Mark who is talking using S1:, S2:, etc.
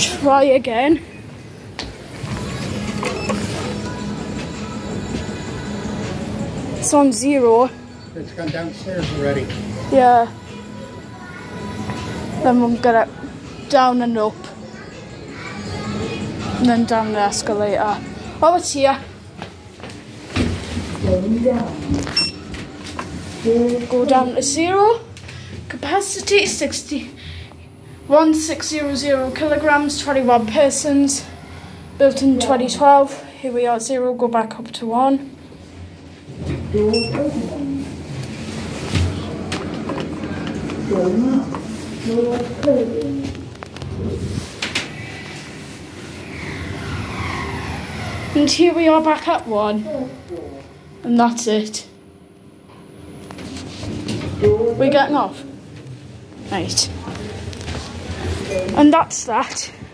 S1: Try again. It's on 0.
S2: It's gone downstairs already.
S1: Yeah. Then we'll get it down and up. And then down the escalator. Oh, it's here. Go down to 0. Capacity 1600 kilograms, 21 persons. Built in 2012. Here we are at 0. Go back up to 1. And here we are back at 1. And that's it. We're getting off. Right. And that's that.